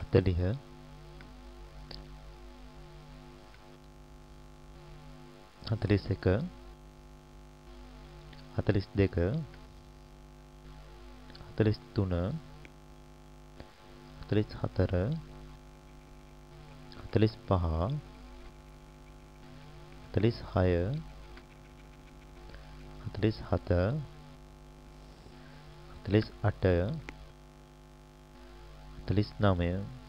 40 41 42 43 44 45 46 47 48 49